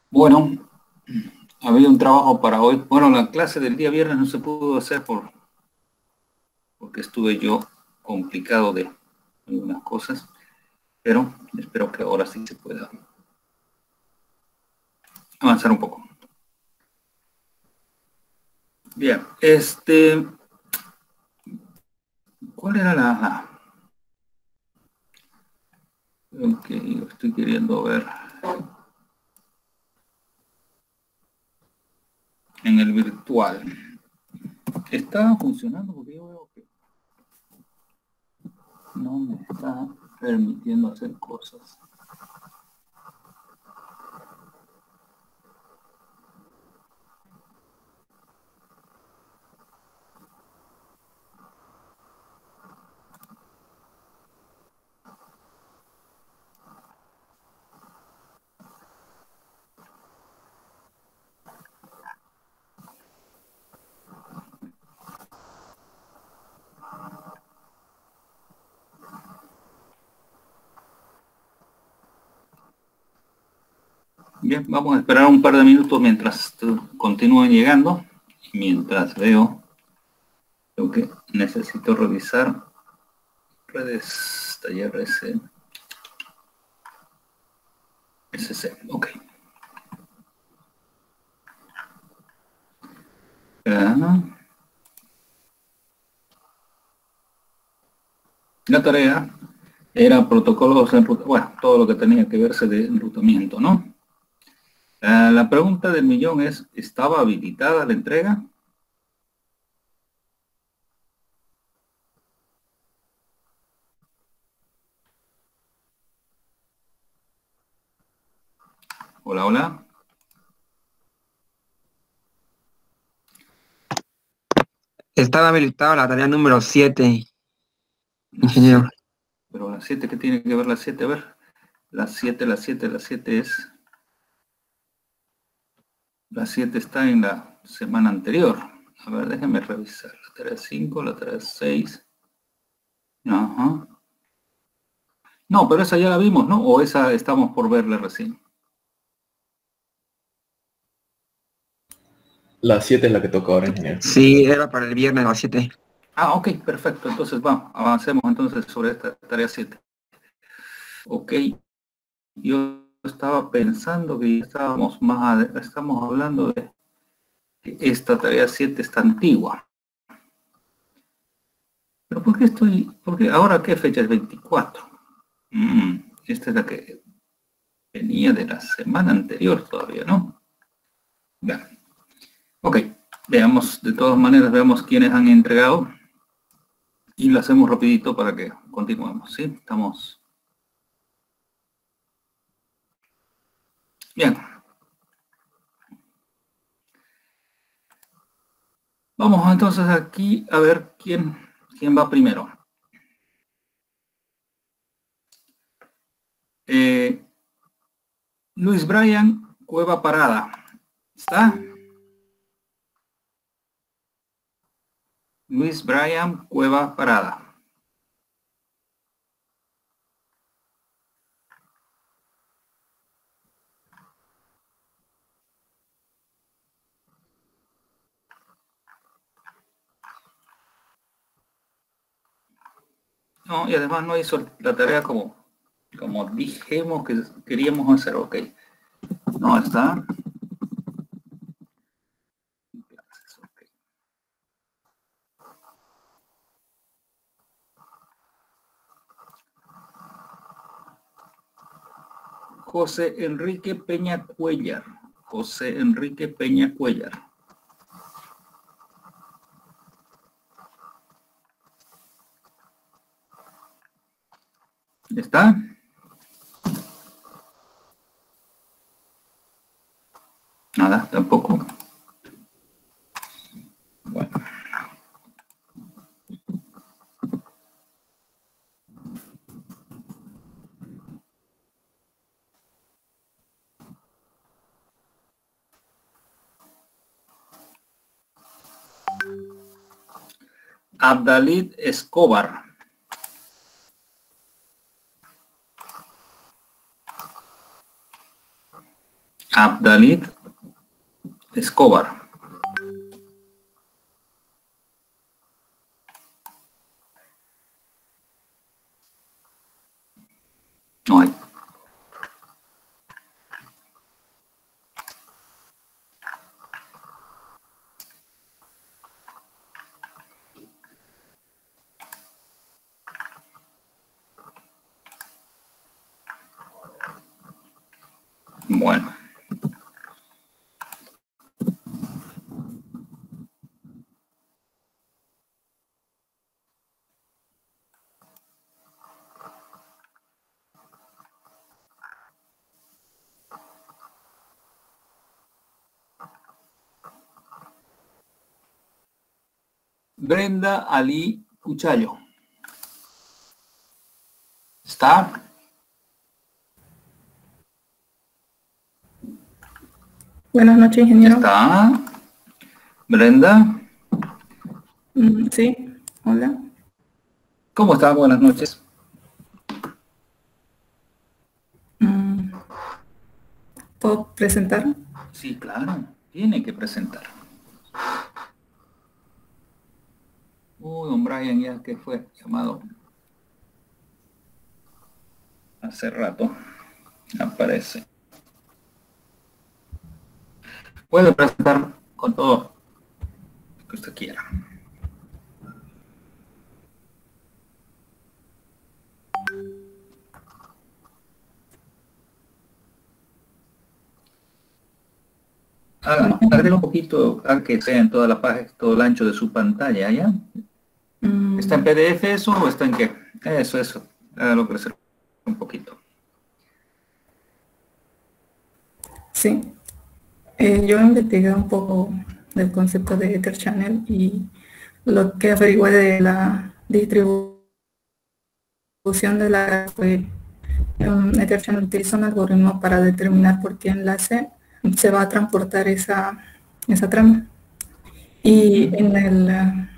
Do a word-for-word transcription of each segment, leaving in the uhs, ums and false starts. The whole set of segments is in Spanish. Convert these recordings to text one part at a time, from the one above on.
Bueno, había un trabajo para hoy. Bueno, la clase del día viernes no se pudo hacer por, porque estuve yo complicado de algunas cosas, pero espero que ahora sí se pueda avanzar un poco. Bien, este, ¿cuál era la? Ok, estoy queriendo ver en el virtual. ¿Está funcionando? Porque yo veo que no me está permitiendo hacer cosas. Bien, vamos a esperar un par de minutos mientras continúen llegando y mientras veo lo que necesito revisar. Redes taller S, S C, ok. Uh, la tarea era protocolos, en, bueno, todo lo que tenía que verse de enrutamiento, ¿no? Uh, la pregunta del millón es, ¿estaba habilitada la entrega? Hola, hola. Estaba habilitada la tarea número siete, La ingeniero. siete, pero la siete, ¿qué tiene que ver la siete? A ver, la siete, la siete, la siete es... La siete está en la semana anterior. A ver, déjenme revisar. La tarea cinco, la tarea seis. Ajá. No, pero esa ya la vimos, ¿no? O esa estamos por verla recién. La siete es la que toca ahora, ingeniero. Sí, era para el viernes a las siete. Ah, ok, perfecto. Entonces vamos, avancemos entonces sobre esta tarea siete. Ok, yo estaba pensando que ya estábamos más, estamos hablando de que esta tarea siete está antigua. Pero ¿por qué estoy, por qué ahora qué fecha es veinticuatro? Mm, esta es la que venía de la semana anterior todavía, ¿no? Bien. Ok, veamos, de todas maneras, veamos quiénes han entregado y lo hacemos rapidito para que continuemos, ¿sí? Estamos... Bien. Vamos entonces aquí a ver quién, quién va primero. Eh, Luis Brian Cueva Parada. ¿Está? Luis Brian Cueva Parada. No, y además no hizo la tarea como, como dijimos que queríamos hacer. Ok. No está. José Enrique Peña Cuellar. José Enrique Peña Cuellar. ¿Está? Nada, tampoco. Bueno. Abdalid Escobar. Abdalit Escobar. No hay. Bueno. Brenda Ali Cuchayo. ¿Está? Buenas noches, ingeniero. ¿Está? Brenda. Mm, sí, hola. ¿Cómo está? Buenas noches. Mm, ¿Puedo presentar? Sí, claro. Tiene que presentar. Uy, don Brian ya que fue llamado hace rato. Aparece. Puede presentar con todo lo que usted quiera. Haga- Agregue un poquito a que sea en toda la página, todo el ancho de su pantalla, ¿ya? Mm, ¿Está en P D F eso o está en qué? Eso, eso. Hágalo crecer un poquito. sí. Eh, yo investigué un poco del concepto de Ether Channel y lo que averigué de la distribución de la fue um, Ether Channel utiliza un algoritmo para determinar por qué enlace se va a transportar esa, esa trama. Y en el uh,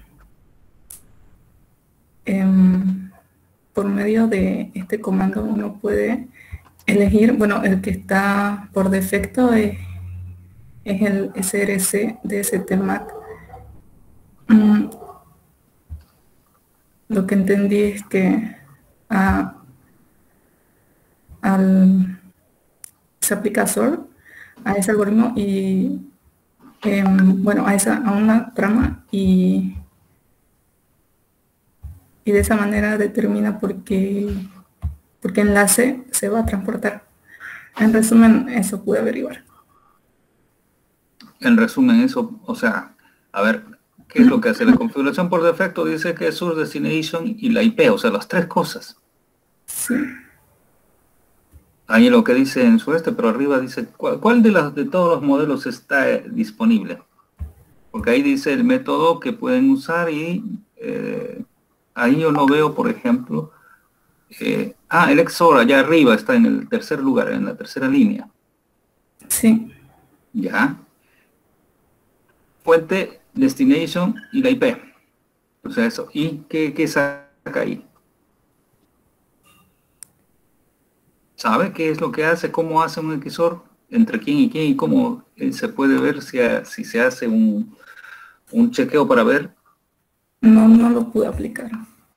em, por medio de este comando uno puede elegir, bueno, el que está por defecto es, es el S R C de ese tema. Mm, lo que entendí es que a, al, se aplica S O R a ese algoritmo y, em, bueno, a, esa, a una trama y, y de esa manera determina por qué, por qué enlace se va a transportar. En resumen, eso pude averiguar. En resumen, eso, o sea, a ver, ¿qué es lo que hace? La configuración por defecto dice que es source destination y la I P, o sea, las tres cosas. Sí. Ahí lo que dice en su este, pero arriba dice, ¿cuál, cuál de, las, de todos los modelos está eh, disponible? Porque ahí dice el método que pueden usar y eh, ahí yo no veo, por ejemplo, eh, ah, el X O R allá arriba está en el tercer lugar, en la tercera línea. Sí. Ya. Fuente, destination y la I P. O sea, eso. ¿Y qué, qué saca ahí? ¿Sabe qué es lo que hace? ¿Cómo hace un X O R? ¿Entre quién y quién? ¿Y cómo eh, se puede ver si, a- si se hace un, un chequeo para ver? No, no lo pude aplicar.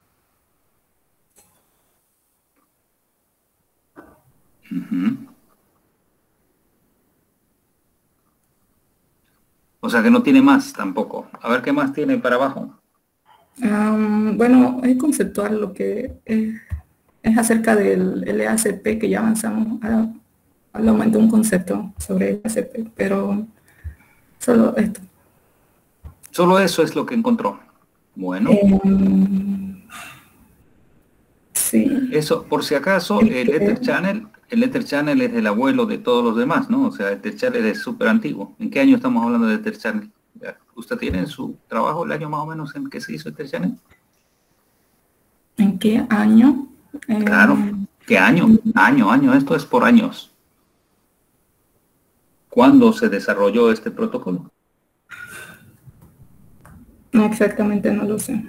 Ujú. O sea que no tiene más tampoco. A ver qué más tiene para abajo. Um, bueno, es conceptual lo que es, es acerca del L A C P que ya avanzamos a, al aumento de un concepto sobre el L A C P, pero solo esto. Solo eso es lo que encontró. Bueno, Um, sí. eso, por si acaso, el Ether Channel, el Ether Channel es el abuelo de todos los demás, ¿no? O sea, el Ether Channel es súper antiguo. ¿En qué año estamos hablando de Ether Channel? ¿Usted tiene en su trabajo el año más o menos en que se hizo Ether Channel? ¿En qué año? Claro. Um, ¿Qué año? Año, año. Esto es por años. ¿Cuándo se desarrolló este protocolo? no, exactamente no lo sé.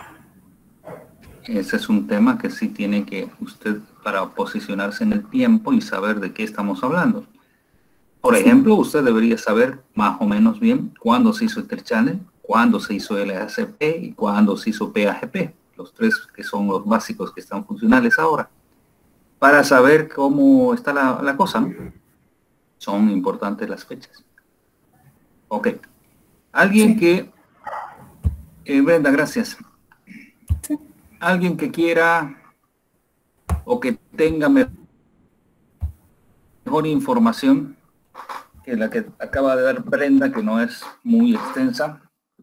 Ese es un tema que sí tiene que usted para posicionarse en el tiempo y saber de qué estamos hablando. Por ejemplo, usted debería saber más o menos bien cuándo se hizo Ether Channel, cuándo se hizo L A C P y cuándo se hizo P A G P, los tres que son los básicos que están funcionales ahora, para saber cómo está la, la cosa, ¿no? Son importantes las fechas. Ok. Alguien Sí. que... Eh, Brenda, gracias. Sí. Alguien que quiera o que tenga mejor información que la que acaba de dar Brenda, que no es muy extensa.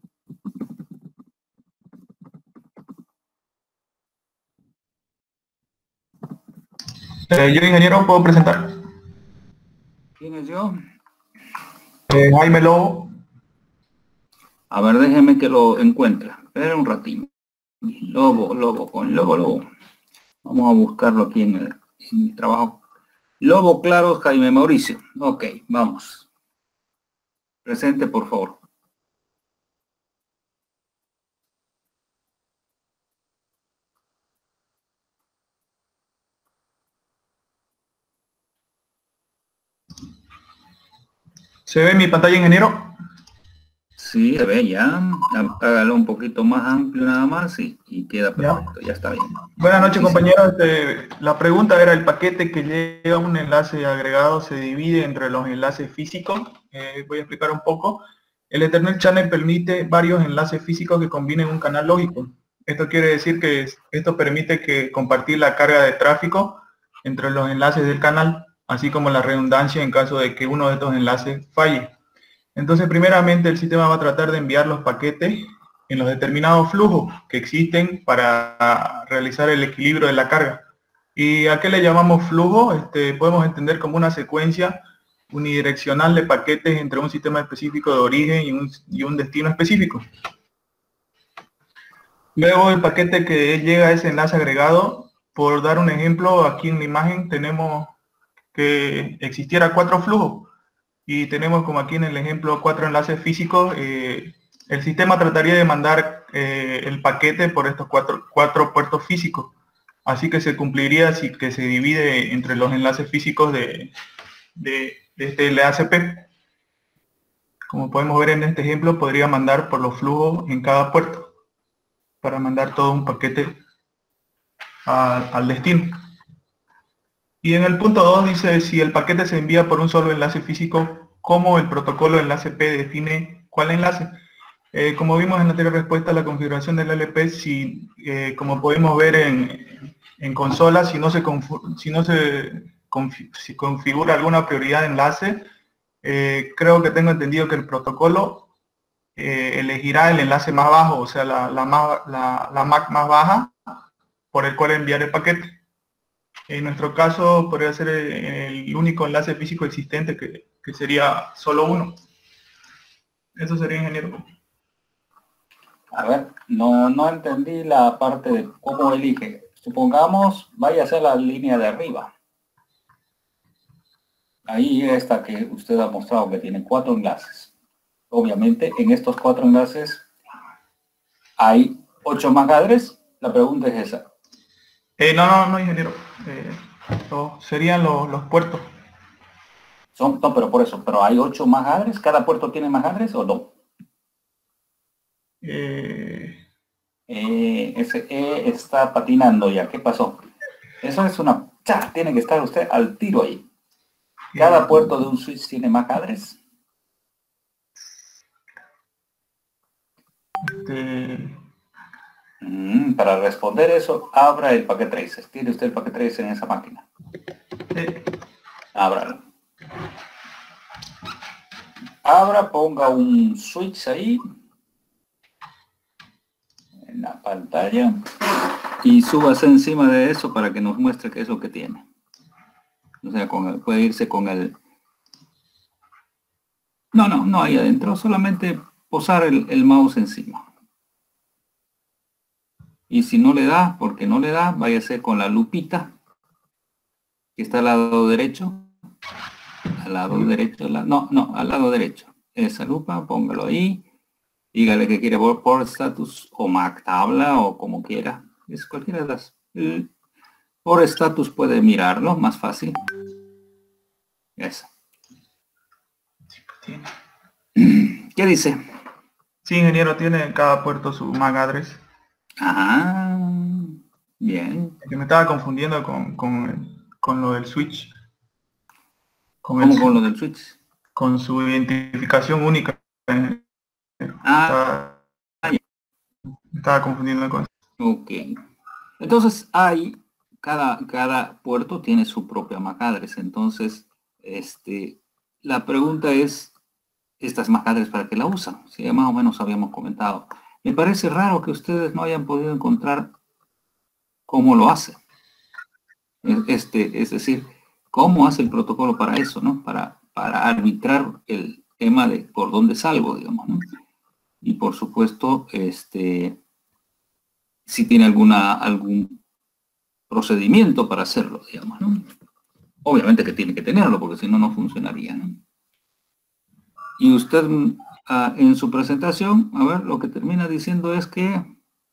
Eh, yo, ingeniero, puedo presentar. ¿Quién es yo? Eh, Jaime Lobo. A ver, déjeme que lo encuentre. Espera un ratito. Lobo, Lobo, con Lobo, Lobo. Vamos a buscarlo aquí en, el, en mi trabajo. Lobo Claro, Jaime Mauricio. Ok, vamos. Presente, por favor. ¿Se ve mi pantalla, ingeniero? Sí, se ve ya. Hágalo un poquito más amplio nada más y, y queda perfecto. Ya, ya está bien. Buenas noches, Sí, compañeros. Este, la pregunta era, el paquete que lleva un enlace agregado se divide entre los enlaces físicos. Eh, voy a explicar un poco. El Ethernet Channel permite varios enlaces físicos que combinen un canal lógico. Esto quiere decir que esto permite que compartir la carga de tráfico entre los enlaces del canal, así como la redundancia en caso de que uno de estos enlaces falle. Entonces, primeramente, el sistema va a tratar de enviar los paquetes en los determinados flujos que existen para realizar el equilibrio de la carga. ¿Y a qué le llamamos flujo? Este, podemos entender como una secuencia unidireccional de paquetes entre un sistema específico de origen y un, y un destino específico. Luego, el paquete que llega a ese enlace agregado, por dar un ejemplo, aquí en la imagen tenemos que existiera cuatro flujos. Y tenemos como aquí en el ejemplo cuatro enlaces físicos. Eh, el sistema trataría de mandar eh, el paquete por estos cuatro, cuatro puertos físicos. Así que se cumpliría si que se divide entre los enlaces físicos de, de, de este L A C P. Como podemos ver en este ejemplo, podría mandar por los flujos en cada puerto para mandar todo un paquete a, al destino. Y en el punto dos dice, si el paquete se envía por un solo enlace físico, ¿cómo el protocolo enlace P define cuál enlace? Eh, como vimos en la anterior respuesta, la configuración del L P, si, eh, como podemos ver en, en consola, si no se, si no se confi si configura alguna prioridad de enlace, eh, creo que tengo entendido que el protocolo eh, elegirá el enlace más bajo, o sea, la, la, la, la M A C más baja, por el cual enviar el paquete. En nuestro caso podría ser el único enlace físico existente, que, que sería solo uno. Eso sería, ingeniero. A ver, no, no entendí la parte de cómo elige. Supongamos, vaya a ser la línea de arriba. Ahí está que usted ha mostrado que tiene cuatro enlaces. Obviamente, en estos cuatro enlaces hay ocho M A C address. La pregunta es esa. Eh, no, no, no, ingeniero. Eh, no, serían los, los puertos. Son, no, pero por eso. Pero hay ocho M A C address. ¿Cada puerto tiene M A C address o no? Eh... Eh, ese E está patinando ya. ¿Qué pasó? Eso es una... ¡Cha! Tiene que estar usted al tiro ahí. ¿Cada puerto de un switch tiene M A C address? Este... Mm, para responder eso, abra el packet tracer. ¿Tiene usted el packet tracer en esa máquina? Eh... Ábralo. Abra, ponga un switch ahí en la pantalla y súbase encima de eso para que nos muestre qué es lo que tiene. O sea, con el, puede irse con el... No, no, no ahí adentro, solamente posar el, el mouse encima. Y si no le da, porque no le da, váyase con la lupita que está al lado derecho. Al lado derecho, la, no, no, al lado derecho. Esa lupa, póngalo ahí. Dígale que quiere por, por status o M A C tabla o como quiera. Es cualquiera de las. Por status puede mirarlo, más fácil. Eso. Tiene. ¿Qué dice? Sí, ingeniero, tiene en cada puerto su M A C address. Ah, bien. Que me estaba confundiendo con, con, el- con lo del switch. Con, ¿Cómo el- con lo del switch? con su identificación única. Eh, Ah, estaba, me estaba confundiendo con eso. ok. Entonces hay, cada, cada puerto tiene su propia M A C address. Entonces, este, la pregunta es, ¿estas M A C address para qué la usan? Sí, más o menos habíamos comentado. Me parece raro que ustedes no hayan podido encontrar cómo lo hace. Este, es decir, cómo hace el protocolo para eso, ¿no? Para, para arbitrar el tema de por dónde salgo, digamos, ¿no? Y por supuesto, este, si tiene alguna, algún procedimiento para hacerlo, digamos, ¿no? Obviamente que tiene que tenerlo, porque si no, no funcionaría, ¿no? Y usted, uh, en su presentación, a ver, lo que termina diciendo es que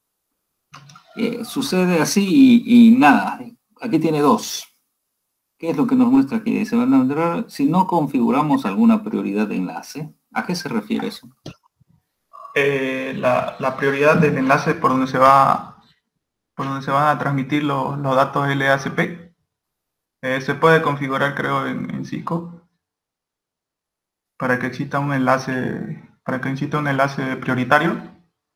eh, sucede así y, y nada. Aquí tiene dos. ¿Qué es lo que nos muestra aquí? Se van a encontrar si no configuramos alguna prioridad de enlace. ¿A qué se refiere eso? Eh, la, la prioridad del enlace por donde se va por donde se van a transmitir los, los datos L A C P. Eh, se puede configurar, creo, en, en Cisco para que exista un enlace para que exista un enlace prioritario.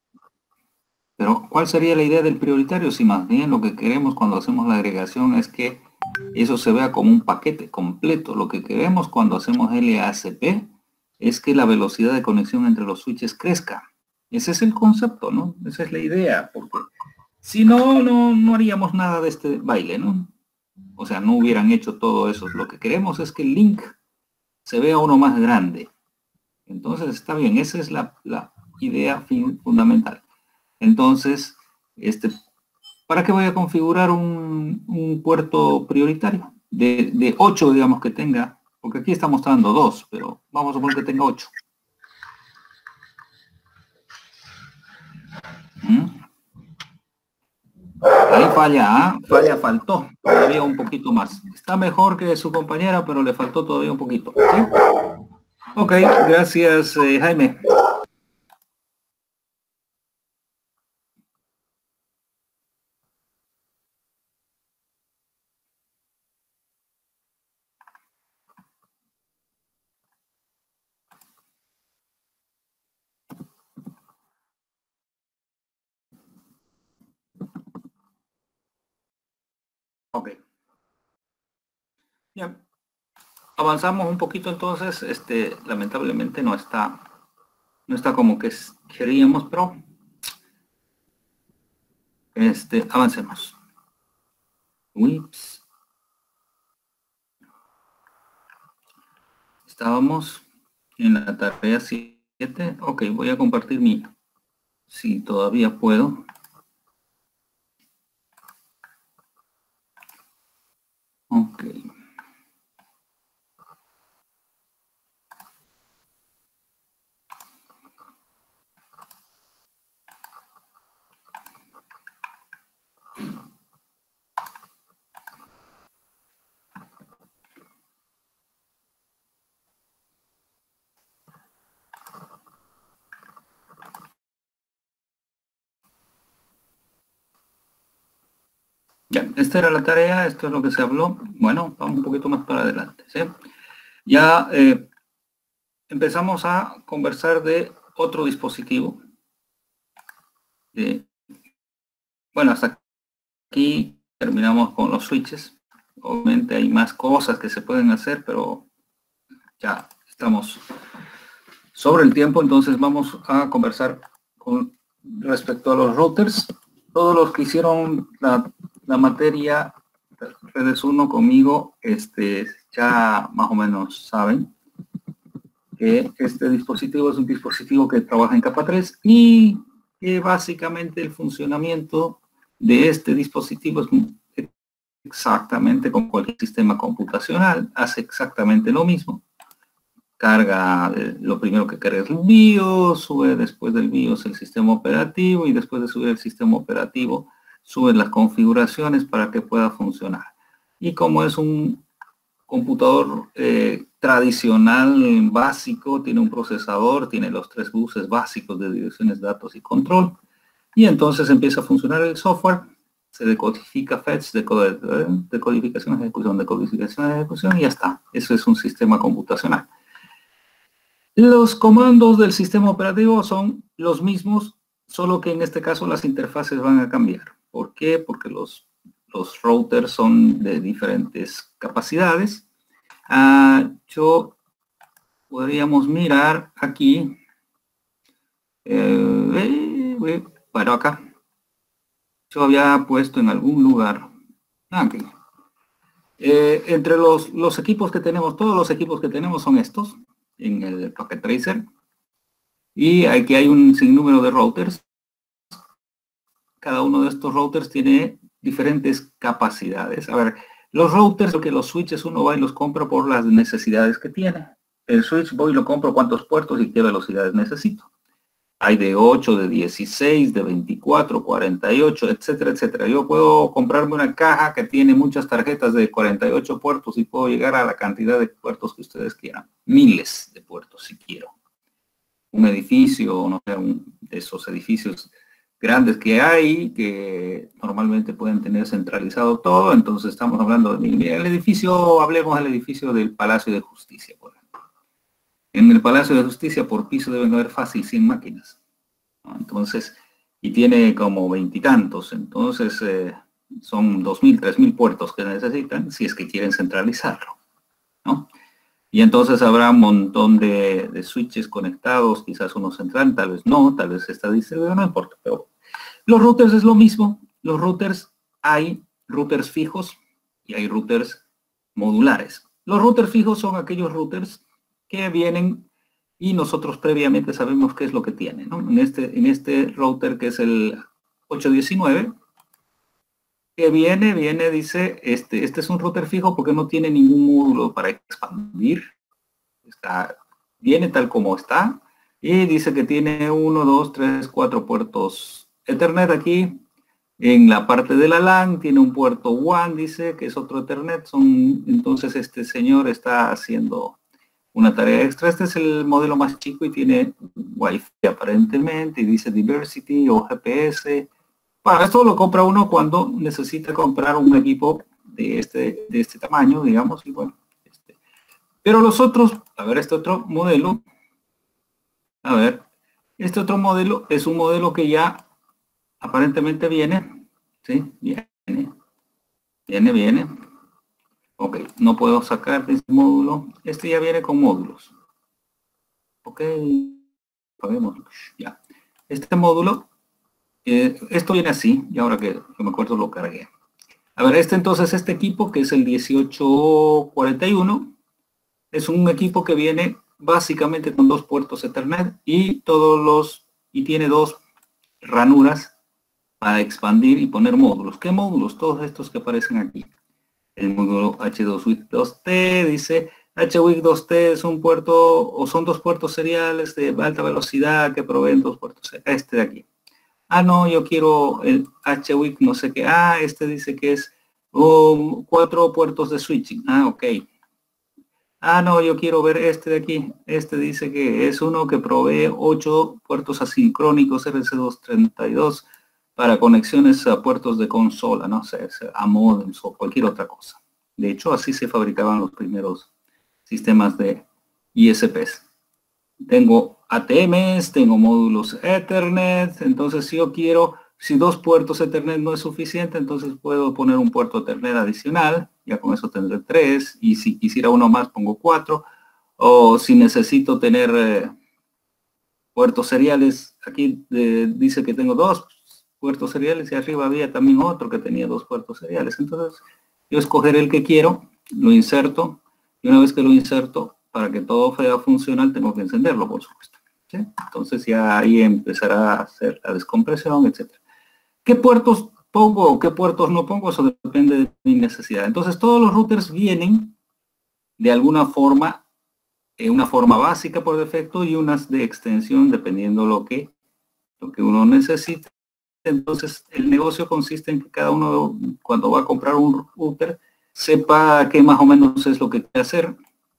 Pero, ¿cuál sería la idea del prioritario? Si más bien lo que queremos cuando hacemos la agregación es que eso se vea como un paquete completo. Lo que queremos cuando hacemos L A C P es que la velocidad de conexión entre los switches crezca. Ese es el concepto, ¿no? Esa es la idea, porque si no, no, no haríamos nada de este baile, ¿no? O sea, no hubieran hecho todo eso. Lo que queremos es que el link se vea uno más grande. Entonces, está bien, esa es la, la idea fin, fundamental. Entonces, este, ¿para qué voy a configurar un, un puerto prioritario? De, de ocho, digamos, que tenga, porque aquí está mostrando dos, pero vamos a suponer que tenga ocho. ¿Mm? Ahí falla, ¿eh? Falla, faltó todavía un poquito más. Está mejor que su compañera, pero le faltó todavía un poquito. ¿Sí? Ok, gracias, eh, Jaime. Ok. Ya. Avanzamos un poquito entonces, este, lamentablemente no está, no está como que queríamos, pero este, avancemos. Ups. Estábamos en la tarea siete. Ok, voy a compartir mi, si todavía puedo. Ok. Ya, esta era la tarea, esto es lo que se habló. Bueno, vamos un poquito más para adelante, ¿sí? Ya eh, empezamos a conversar de otro dispositivo. Eh, bueno, hasta aquí terminamos con los switches. Obviamente hay más cosas que se pueden hacer, pero ya estamos sobre el tiempo, entonces vamos a conversar con respecto a los routers. Todos los que hicieron la, la materia redes uno conmigo, este, ya más o menos saben que este dispositivo es un dispositivo que trabaja en capa tres y que básicamente el funcionamiento de este dispositivo es exactamente como cualquier sistema computacional, hace exactamente lo mismo. Carga, lo primero que carga es el BIOS, sube después del BIOS el sistema operativo y después de subir el sistema operativo, sube las configuraciones para que pueda funcionar. Y como es un computador eh, tradicional, básico, tiene un procesador, tiene los tres buses básicos de direcciones, datos y control, y entonces empieza a funcionar el software, se decodifica fetch, decodificación, ejecución, decodificación, ejecución, y ya está. Eso es un sistema computacional. Los comandos del sistema operativo son los mismos, solo que en este caso las interfaces van a cambiar. ¿Por qué? Porque los, los routers son de diferentes capacidades. Uh, yo podríamos mirar aquí, eh, eh, bueno, acá, yo había puesto en algún lugar, aquí, eh, entre los, los equipos que tenemos, todos los equipos que tenemos son estos, en el Packet Tracer, y aquí hay un sinnúmero de routers. Cada uno de estos routers tiene diferentes capacidades. A ver, los routers, porque los switches uno va y los compra por las necesidades que tiene. El switch voy y lo compro cuántos puertos y qué velocidades necesito. Hay de ocho, de dieciséis, de veinticuatro, cuarenta y ocho, etcétera, etcétera. Yo puedo comprarme una caja que tiene muchas tarjetas de cuarenta y ocho puertos y puedo llegar a la cantidad de puertos que ustedes quieran. Miles de puertos si quiero. Un edificio, no sé, un de esos edificios grandes que hay, que normalmente pueden tener centralizado todo. Entonces estamos hablando de el edificio, hablemos del edificio del Palacio de Justicia, por ejemplo. En el Palacio de Justicia por piso deben haber fácil cien máquinas, ¿no? Entonces, y tiene como veintitantos, entonces eh, son dos mil, tres mil puertos que necesitan si es que quieren centralizarlo, ¿no? Y entonces habrá un montón de, de switches conectados, quizás uno central, tal vez no, tal vez está distribuido, no importa. Pero los routers es lo mismo. Los routers, hay routers fijos y hay routers modulares. Los routers fijos son aquellos routers que vienen y nosotros previamente sabemos qué es lo que tiene, ¿no? En este, en este router que es el ocho diecinueve, que viene, viene, dice, este, este es un router fijo porque no tiene ningún módulo para expandir. Está, viene tal como está. Y dice que tiene uno, dos, tres, cuatro puertos Ethernet aquí. En la parte de la LAN tiene un puerto WAN, dice, que es otro Ethernet. Son, entonces este señor está haciendo una tarea extra. Este es el modelo más chico y tiene Wi-Fi aparentemente. Y dice Diversity o G P S. Bueno, esto lo compra uno cuando necesita comprar un equipo de este, de este tamaño, digamos, y bueno. Este. Pero los otros, a ver, este otro modelo, a ver, este otro modelo es un modelo que ya aparentemente viene, ¿sí? Viene, viene, viene. Ok, no puedo sacar de este módulo. Este ya viene con módulos. Ok, apaguemos, ya. Este módulo, Eh, esto viene así, y ahora que yo me acuerdo lo cargué. A ver, este entonces, este equipo que es el dieciocho cuarenta y uno, es un equipo que viene básicamente con dos puertos Ethernet y todos los, y tiene dos ranuras para expandir y poner módulos. ¿Qué módulos? Todos estos que aparecen aquí. El módulo H dos W I C dos T, dice, H W I C dos T es un puerto, o son dos puertos seriales de alta velocidad que proveen dos puertos, este de aquí. Ah, no, yo quiero el H W I C no sé qué. Ah, este dice que es um, cuatro puertos de switching. Ah, ok. Ah, no, yo quiero ver este de aquí. Este dice que es uno que provee ocho puertos asincrónicos R C doscientos treinta y dos para conexiones a puertos de consola, no sé, a modems o cualquier otra cosa. De hecho, así se fabricaban los primeros sistemas de I S Ps. Tengo A T Ms, tengo módulos Ethernet, entonces si yo quiero, si dos puertos Ethernet no es suficiente, entonces puedo poner un puerto Ethernet adicional, ya con eso tendré tres, y si quisiera uno más pongo cuatro, o si necesito tener eh, puertos seriales, aquí eh, dice que tengo dos puertos seriales y arriba había también otro que tenía dos puertos seriales, entonces yo escogeré el que quiero, lo inserto, y una vez que lo inserto, para que todo sea funcional tengo que encenderlo, por supuesto, ¿sí? Entonces ya ahí empezará a hacer la descompresión, etcétera. ¿Qué puertos pongo o qué puertos no pongo? Eso depende de mi necesidad. Entonces todos los routers vienen de alguna forma, en una forma básica por defecto y unas de extensión dependiendo lo que, lo que uno necesite. Entonces el negocio consiste en que cada uno cuando va a comprar un router sepa qué más o menos es lo que quiere hacer.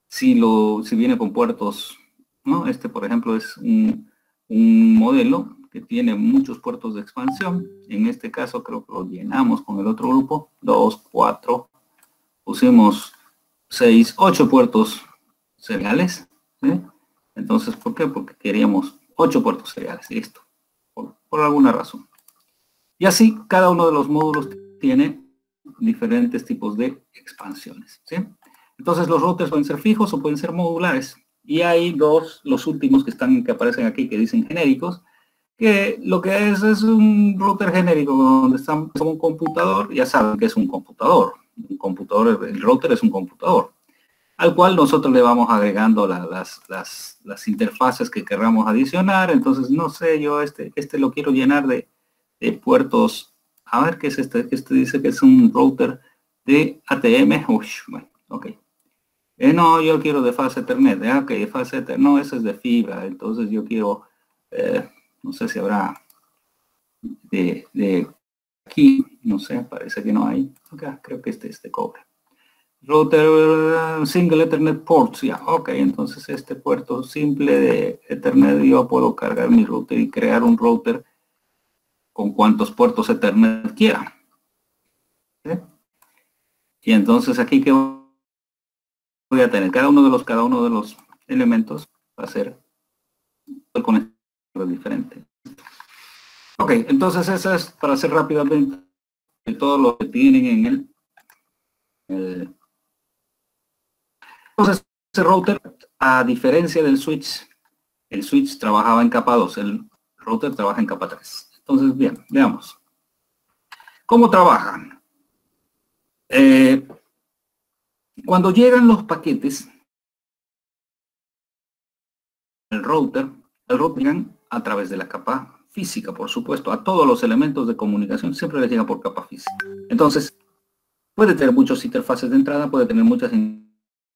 si, lo, si viene con puertos, ¿no? Este, por ejemplo, es un, un modelo que tiene muchos puertos de expansión. En este caso creo que lo llenamos con el otro grupo, dos, cuatro, pusimos seis, ocho puertos seriales, ¿sí? Entonces, ¿por qué? Porque queríamos ocho puertos seriales, listo, por, por alguna razón. Y así, cada uno de los módulos tiene diferentes tipos de expansiones, ¿sí? Entonces, los routers pueden ser fijos o pueden ser modulares. Y hay dos, los últimos que están, que aparecen aquí, que dicen genéricos, que lo que es es un router genérico donde está como un computador. Ya saben que es un computador. Un computador, el router es un computador, al cual nosotros le vamos agregando la, las, las, las interfaces que querramos adicionar. Entonces, no sé, yo este, este lo quiero llenar de, de puertos. A ver, ¿qué es este? Este dice que es un router de A T M. Uy, bueno, ok. Eh, no, yo quiero de fase Ethernet. ¿eh? Ok, de fase Ethernet. No, ese es de fibra. Entonces, yo quiero, eh, no sé si habrá de, de aquí, no sé, parece que no hay. Okay, creo que este es de cobre. Router uh, single Ethernet ports, ya, ok, entonces este puerto simple de Ethernet yo puedo cargar mi router y crear un router con cuantos puertos Ethernet quiera. ¿Sí? Y entonces aquí que voy a tener cada uno de los cada uno de los elementos va a ser el conector diferente. Ok, entonces eso es para hacer rápidamente todo lo que tienen en el, el entonces ese router, a diferencia del switch, el switch trabajaba en capa dos, el router trabaja en capa tres. Entonces, bien, veamos. ¿Cómo trabajan? Eh, cuando llegan los paquetes, el router, el router llegan a través de la capa física, por supuesto. A todos los elementos de comunicación siempre les llega por capa física. Entonces, puede tener muchas interfaces de entrada, puede tener muchas interfaces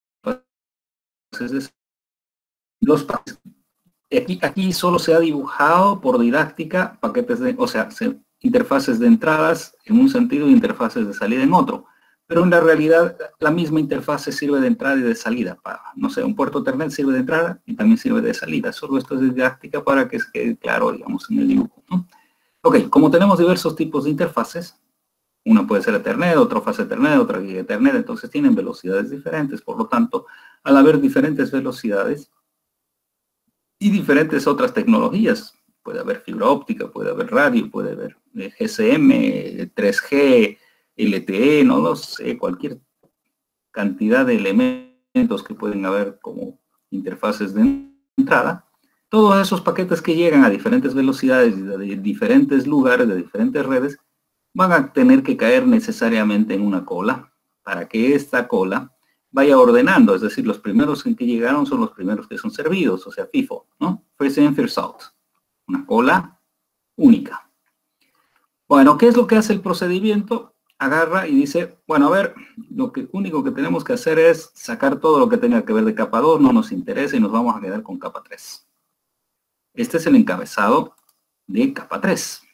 de los paquetes. Aquí, aquí solo se ha dibujado por didáctica paquetes de, o sea, se, interfaces de entradas en un sentido y interfaces de salida en otro. Pero en la realidad, la misma interfaz sirve de entrada y de salida. Para, no sé, un puerto Ethernet sirve de entrada y también sirve de salida. Solo esto es didáctica para que quede claro, digamos, en el dibujo, ¿no? Ok, como tenemos diversos tipos de interfaces, una puede ser Ethernet, otra fase Ethernet, otra Giga Ethernet, entonces tienen velocidades diferentes. Por lo tanto, al haber diferentes velocidades, y diferentes otras tecnologías. Puede haber fibra óptica, puede haber radio, puede haber G S M, tres G, L T E, no lo sé, cualquier cantidad de elementos que pueden haber como interfaces de entrada. Todos esos paquetes que llegan a diferentes velocidades de diferentes lugares, de diferentes redes, van a tener que caer necesariamente en una cola para que esta cola vaya ordenando, es decir, los primeros en que llegaron son los primeros que son servidos, o sea, FIFO, ¿no? First in, first out. Una cola única. Bueno, ¿qué es lo que hace el procedimiento? Agarra y dice, bueno, a ver, lo que, único que tenemos que hacer es sacar todo lo que tenga que ver de capa dos, no nos interesa y nos vamos a quedar con capa tres. Este es el encabezado de capa tres.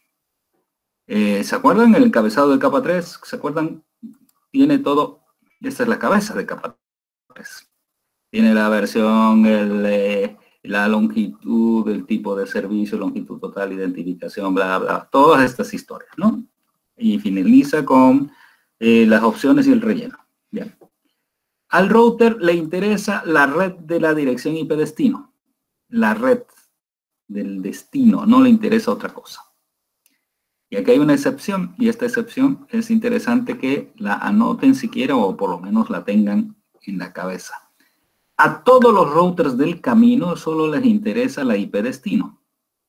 Eh, ¿Se acuerdan el encabezado de capa tres? ¿Se acuerdan? Tiene todo. Esta es la cabeza de capa tres. Tiene la versión, el, eh, la longitud, el tipo de servicio, longitud total, identificación, bla, bla, todas estas historias, ¿no? Y finaliza con eh, las opciones y el relleno. Bien. Al router le interesa la red de la dirección I P destino. La red del destino, no le interesa otra cosa. Y aquí hay una excepción, y esta excepción es interesante que la anoten siquiera o por lo menos la tengan en la cabeza. A todos los routers del camino solo les interesa la I P destino.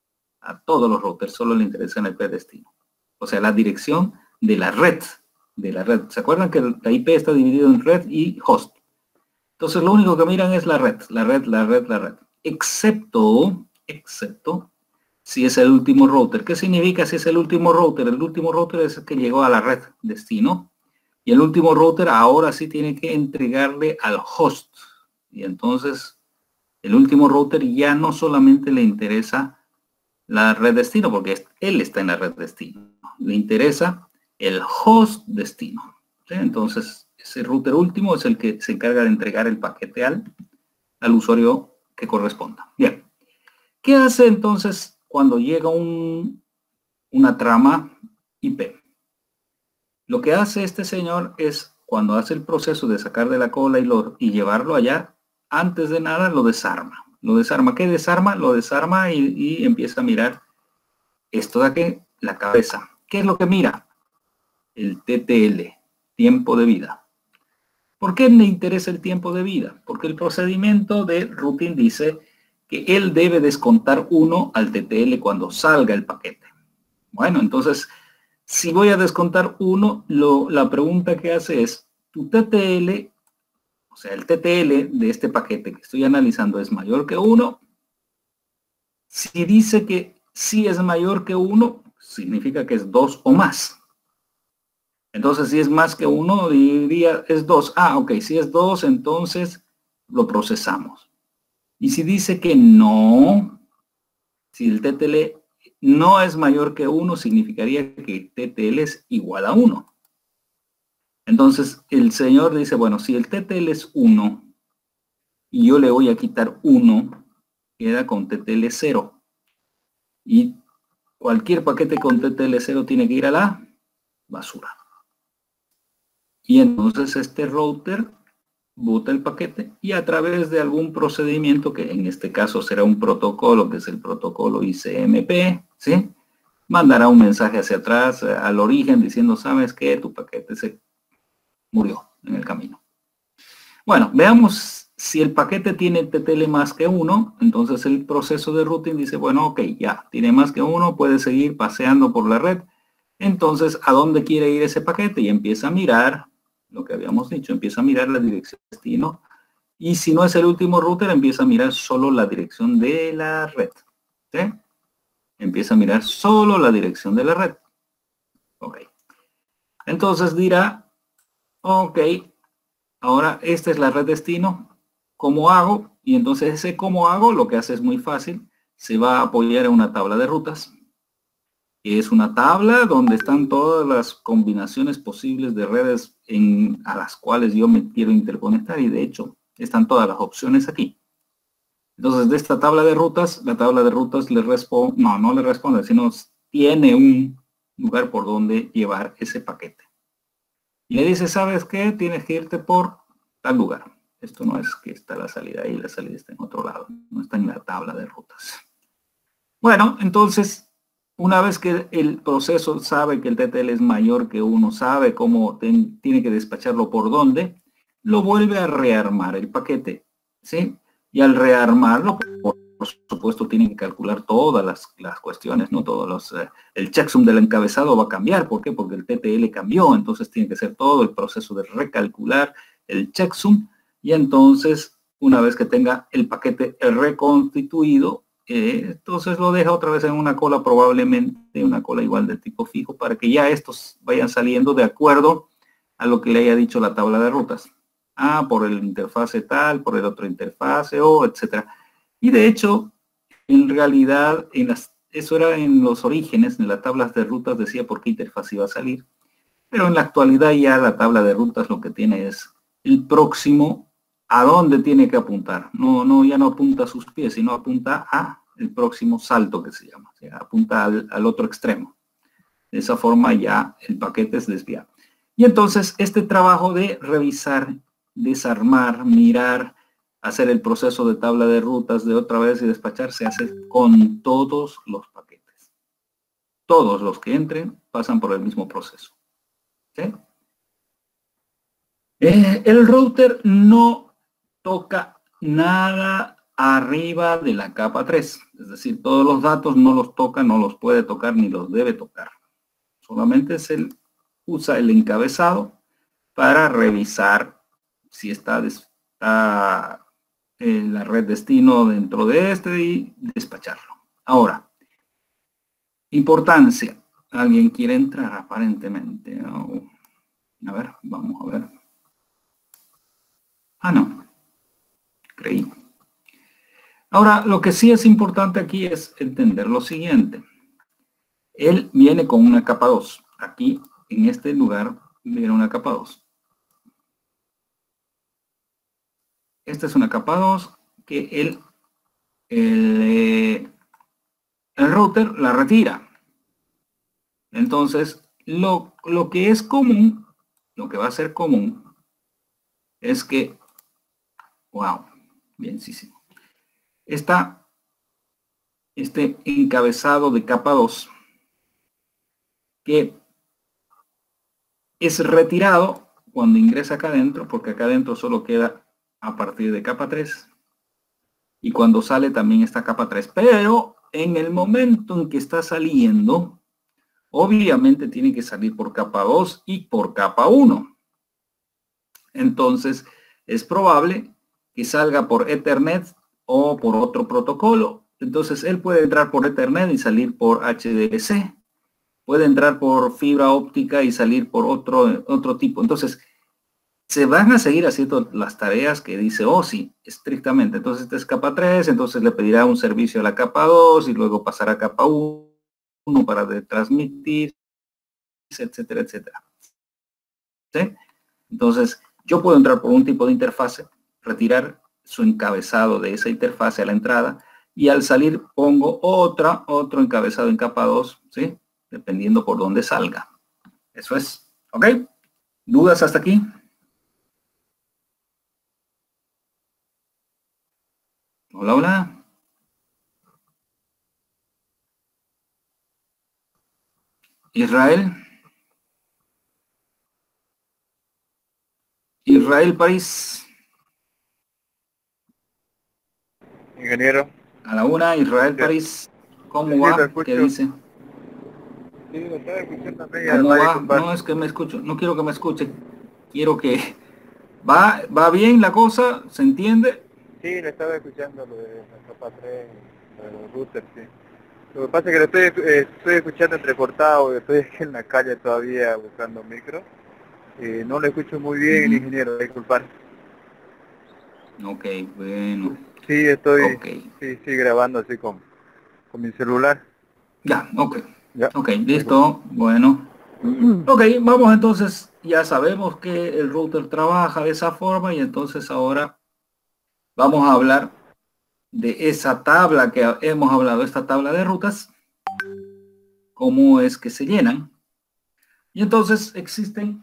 A todos los routers solo les interesa la I P destino. O sea, la dirección de la red. De la red. ¿Se acuerdan que la I P está dividida en red y host? Entonces lo único que miran es la red, la red, la red, la red. Excepto, excepto... si es el último router. ¿Qué significa si es el último router? El último router es el que llegó a la red destino. Y el último router ahora sí tiene que entregarle al host. Y entonces el último router ya no solamente le interesa la red destino, porque él está en la red destino. Le interesa el host destino. ¿Sí? Entonces ese router último es el que se encarga de entregar el paquete al, al usuario que corresponda. Bien. ¿Qué hace entonces cuando llega un, una trama I P? Lo que hace este señor es, cuando hace el proceso de sacar de la cola y, lo, y llevarlo allá, antes de nada lo desarma. Lo desarma. ¿Qué desarma? Lo desarma y, y empieza a mirar esto de aquí, la cabeza. ¿Qué es lo que mira? El T T L, tiempo de vida. ¿Por qué me interesa el tiempo de vida? Porque el procedimiento de routing dice que él debe descontar uno al T T L cuando salga el paquete. Bueno, entonces, si voy a descontar uno, lo, la pregunta que hace es, ¿tu T T L, o sea, el T T L de este paquete que estoy analizando es mayor que uno? Si dice que sí es mayor que uno, significa que es dos o más. Entonces, si es más que uno, diría es dos. Ah, ok, si es dos, entonces lo procesamos. Y si dice que no, si el T T L no es mayor que uno, significaría que el T T L es igual a uno. Entonces, el señor dice, bueno, si el T T L es uno y yo le voy a quitar uno, queda con T T L cero. Y cualquier paquete con T T L cero tiene que ir a la basura. Y entonces este router bota el paquete y a través de algún procedimiento, que en este caso será un protocolo, que es el protocolo I C M P, ¿sí? Mandará un mensaje hacia atrás, al origen, diciendo, ¿sabes qué? Tu paquete se murió en el camino. Bueno, veamos si el paquete tiene T T L más que uno, entonces el proceso de routing dice, bueno, ok, ya, tiene más que uno, puede seguir paseando por la red. Entonces, ¿a dónde quiere ir ese paquete? Y empieza a mirar lo que habíamos dicho, empieza a mirar la dirección de destino y si no es el último router, empieza a mirar solo la dirección de la red. ¿Sí? Empieza a mirar solo la dirección de la red. Ok. Entonces dirá, ok, ahora esta es la red destino, ¿cómo hago? Y entonces ese cómo hago, lo que hace es muy fácil, se va a apoyar en una tabla de rutas. Es una tabla donde están todas las combinaciones posibles de redes en, a las cuales yo me quiero interconectar y de hecho están todas las opciones aquí. Entonces de esta tabla de rutas, la tabla de rutas le responde, no, no le responde, sino tiene un lugar por donde llevar ese paquete. Y le dice, ¿sabes qué? Tienes que irte por tal lugar. Esto no es que está la salida ahí, la salida está en otro lado, no está en la tabla de rutas. Bueno, entonces una vez que el proceso sabe que el T T L es mayor que uno, sabe cómo ten, tiene que despacharlo por dónde, lo vuelve a rearmar el paquete, ¿sí? Y al rearmarlo, por, por supuesto, tiene que calcular todas las, las cuestiones, ¿no? Todos los, eh, el checksum del encabezado va a cambiar, ¿por qué? Porque el T T L cambió, entonces tiene que ser todo el proceso de recalcular el checksum, y entonces, una vez que tenga el paquete reconstituido, Eh, entonces lo deja otra vez en una cola, probablemente una cola igual de tipo fijo, para que ya estos vayan saliendo de acuerdo a lo que le haya dicho la tabla de rutas. Ah, por el interfase tal, por el otro interfase, o etcétera. Y de hecho, en realidad, en las, eso era en los orígenes, en las tablas de rutas decía por qué interfaz iba a salir. Pero en la actualidad ya la tabla de rutas lo que tiene es el próximo a dónde tiene que apuntar. No, no, ya no apunta a sus pies, sino apunta a el próximo salto que se llama. O sea, apunta al, al otro extremo. De esa forma ya el paquete es desviado. Y entonces este trabajo de revisar, desarmar, mirar, hacer el proceso de tabla de rutas de otra vez y despachar se hace con todos los paquetes. Todos los que entren pasan por el mismo proceso. ¿Sí? Eh, el router no toca nada arriba de la capa tres. Es decir, todos los datos no los toca, no los puede tocar ni los debe tocar. Solamente es el, usa el encabezado para revisar si está, está en la red destino dentro de este y despacharlo. Ahora, importancia. Alguien quiere entrar aparentemente, ¿no? A ver, vamos a ver. Ah, no. Creí. Ahora, lo que sí es importante aquí es entender lo siguiente. Él viene con una capa dos. Aquí, en este lugar, viene una capa dos. esta es una capa dos que el, el, eh, el router la retira. Entonces, lo, lo que es común, lo que va a ser común, es que, wow, bienísimo, está este encabezado de capa dos, que es retirado cuando ingresa acá adentro, porque acá adentro solo queda a partir de capa tres, y cuando sale también está capa tres, pero en el momento en que está saliendo, obviamente tiene que salir por capa dos y por capa uno. Entonces, es probable que salga por Ethernet o por otro protocolo. Entonces, él puede entrar por Ethernet y salir por H D V C. Puede entrar por fibra óptica y salir por otro, otro tipo. Entonces, se van a seguir haciendo las tareas que dice O S I estrictamente. Entonces, esta es capa tres, entonces le pedirá un servicio a la capa dos y luego pasará a capa uno para de transmitir, etcétera, etcétera. ¿Sí? Entonces, yo puedo entrar por un tipo de interfase, retirar su encabezado de esa interfase a la entrada y al salir pongo otra, otro encabezado en capa dos, ¿sí? Dependiendo por dónde salga. Eso es. ¿Ok? ¿Dudas hasta aquí? Hola, hola. Israel. Israel París. Ingeniero. A la una, Israel Sí. París. ¿Cómo Sí, va? lo escucho. ¿Qué dice? Sí, lo estaba escuchando a media ¿Cómo radio, va? compadre. No es que me escucho, no quiero que me escuche. Quiero que... ¿Va, va bien la cosa? ¿Se entiende? Sí, le estaba escuchando lo de la capa tres, lo de los routers, sí. Lo que pasa es que lo estoy, eh, estoy escuchando entrecortado, estoy aquí en la calle todavía buscando micro. Eh, no lo escucho muy bien, Ujú. ingeniero, disculpar. Ok, bueno. Sí, estoy Ok. sí, sí, grabando así con, con mi celular. Ya, ok. Ya. Ok, listo. Bueno. Ok, vamos entonces. Ya sabemos que el router trabaja de esa forma y entonces ahora vamos a hablar de esa tabla que hemos hablado, esta tabla de rutas, cómo es que se llenan. Y entonces existen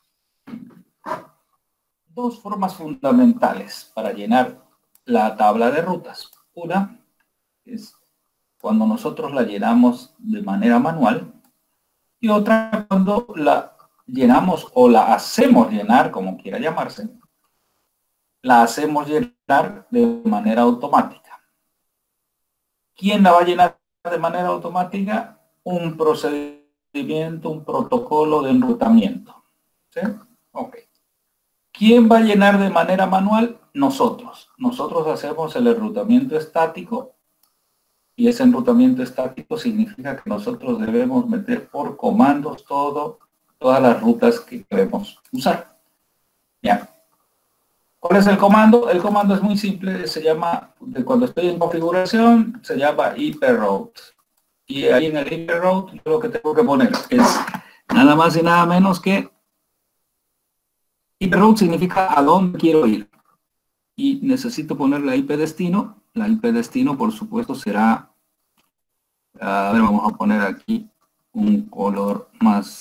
dos formas fundamentales para llenar la tabla de rutas. Una es cuando nosotros la llenamos de manera manual y otra cuando la llenamos o la hacemos llenar, como quiera llamarse, la hacemos llenar de manera automática. ¿Quién la va a llenar de manera automática? Un procedimiento, un protocolo de enrutamiento. ¿Sí? Ok. ¿Quién va a llenar de manera manual? Nosotros. Nosotros hacemos el enrutamiento estático y ese enrutamiento estático significa que nosotros debemos meter por comandos todo, todas las rutas que queremos usar. Ya. ¿Cuál es el comando? El comando es muy simple, se llama, de cuando estoy en configuración, se llama hiperroute. Y ahí en el hiperroute yo lo que tengo que poner es nada más y nada menos que hiperroute significa a dónde quiero ir. Y necesito poner la I P destino. La I P destino, por supuesto, será, a ver, vamos a poner aquí un color más,